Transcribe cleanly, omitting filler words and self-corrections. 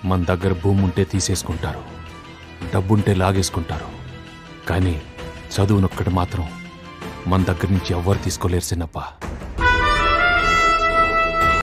మన దగ్గర భూమి ఉంటే తీసేసుకుంటారు, డబ్బుంటే లాగేసుకుంటారు. కానీ చదువునొక్కటి మాత్రం మన దగ్గర నుంచి ఎవ్వరు తీసుకోలేరు చిన్నప్ప.